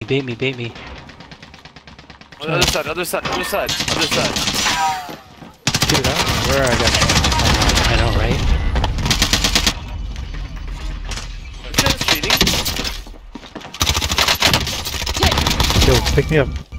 Bait me, bait me. On the other side, other side, other side, other side. Shoot it out. Where are I got? I know, right? This guy's cheating. Yo, pick me up.